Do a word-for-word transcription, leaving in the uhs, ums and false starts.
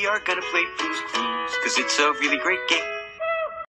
we are gonna play Blue's Clues, cause it's a really great game.